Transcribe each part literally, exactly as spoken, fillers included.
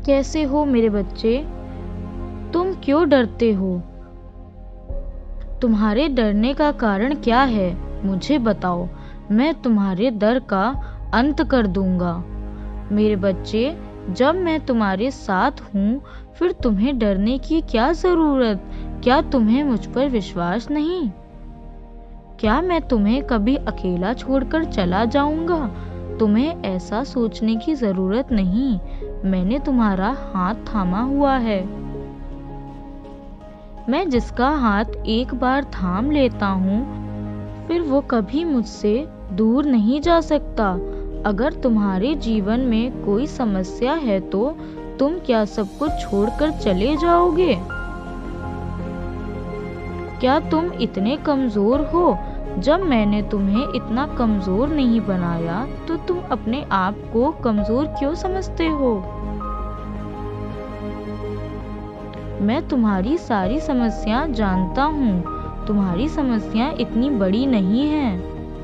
कैसे हो मेरे बच्चे? तुम क्यों डरते हो? तुम्हारे डरने का कारण क्या है? मुझे बताओ, मैं तुम्हारे डर का अंत कर दूंगा। मेरे बच्चे, जब मैं तुम्हारे साथ हूँ, फिर तुम्हें डरने की क्या ज़रूरत? क्या तुम्हें मुझ पर विश्वास नहीं? क्या मैं तुम्हें कभी अकेला छोड़कर चला जाऊंगा? तुम्हें ऐसा सोचने की ज़रूरत नहीं। मैंने तुम्हारा हाथ थामा हुआ है। मैं जिसका हाथ एक बार थाम लेता हूँ, फिर वो कभी मुझसे दूर नहीं जा सकता। अगर तुम्हारे जीवन में कोई समस्या है तो तुम क्या सब कुछ छोड़कर चले जाओगे? क्या तुम इतने कमज़ोर हो? जब मैंने तुम्हें इतना कमज़ोर नहीं बनाया तो तुम अपने आप को कमज़ोर क्यों समझते हो? मैं तुम्हारी सारी समस्या जानता हूँ। तुम्हारी समस्या इतनी बड़ी नहीं है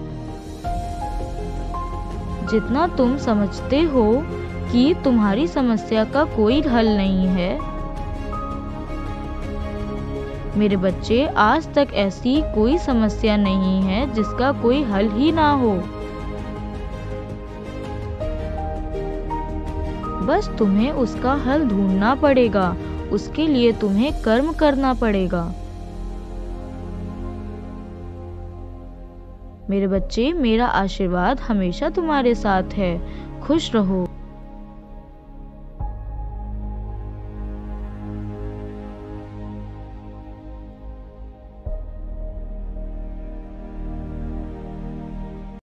जितना तुम समझते हो कि तुम्हारी समस्या का कोई हल नहीं है। मेरे बच्चे, आज तक ऐसी कोई समस्या नहीं है जिसका कोई हल ही ना हो। बस तुम्हें उसका हल ढूंढना पड़ेगा। उसके लिए तुम्हें कर्म करना पड़ेगा। मेरे बच्चे, मेरा आशीर्वाद हमेशा तुम्हारे साथ है। खुश रहो।